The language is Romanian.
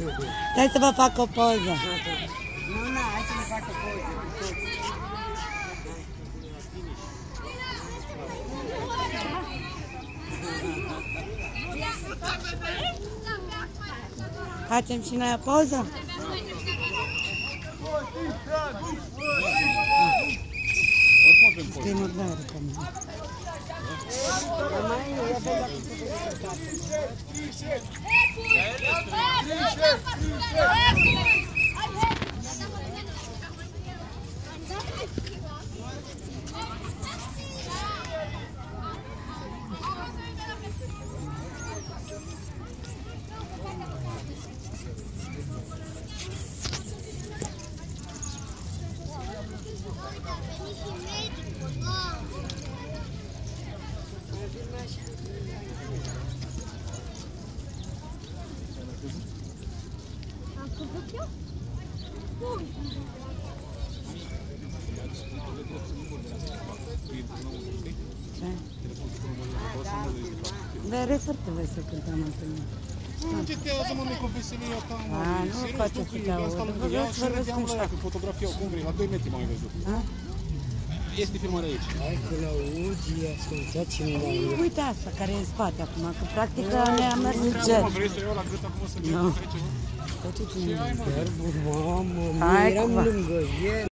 Stai să vă fac o poză. Nu, hai să ne fac o poză. Facem și noi o poză? Scrie murdare pe mine. Dar e foarte vesel când am întâlnit. Nu încetează, mă, cu veselia ta, mă. Nu face să te aud. Vreau să vorbesc cu ea, cu fotografia, cum vrei, la 2 metri m-am văzut. Este filmarea aici. Hai că la auzi, ascultați-mi la ea. Uite asta care e în spate acum, că practic ne-a mers jet. Vrei să iau la gât acum să trece? Mamă, eram lângă el.